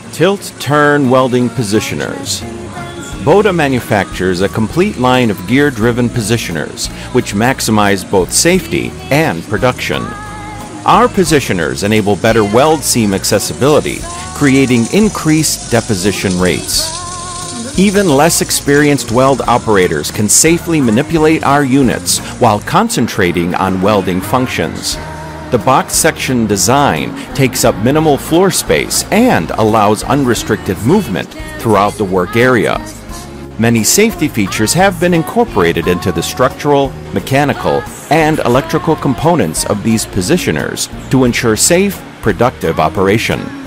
Tilt-turn welding positioners. Boda manufactures a complete line of gear-driven positioners, which maximize both safety and production. Our positioners enable better weld seam accessibility, creating increased deposition rates. Even less experienced weld operators can safely manipulate our units while concentrating on welding functions. The box section design takes up minimal floor space and allows unrestricted movement throughout the work area. Many safety features have been incorporated into the structural, mechanical, and electrical components of these positioners to ensure safe, productive operation.